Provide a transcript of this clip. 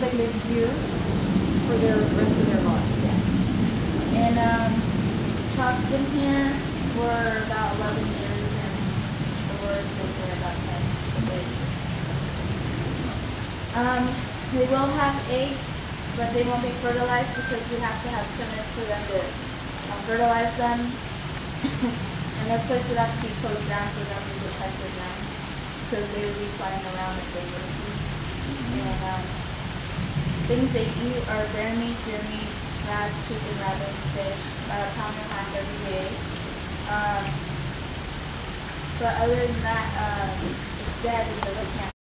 they live here for the rest of their lives. Yeah. And Chalk's been here for about 11 years, and the Lord's been here about 10 years. They will have eggs, but they won't be fertilized because we have to have permits for them to fertilize them. And those places would have to be closed down for them to protect them, because they would be flying around if they wouldn't be. And things they eat are bear meat, deer meat, rats, chicken, rabbits, fish, about a pound and a half every day. But other than that, it's dead, and they can't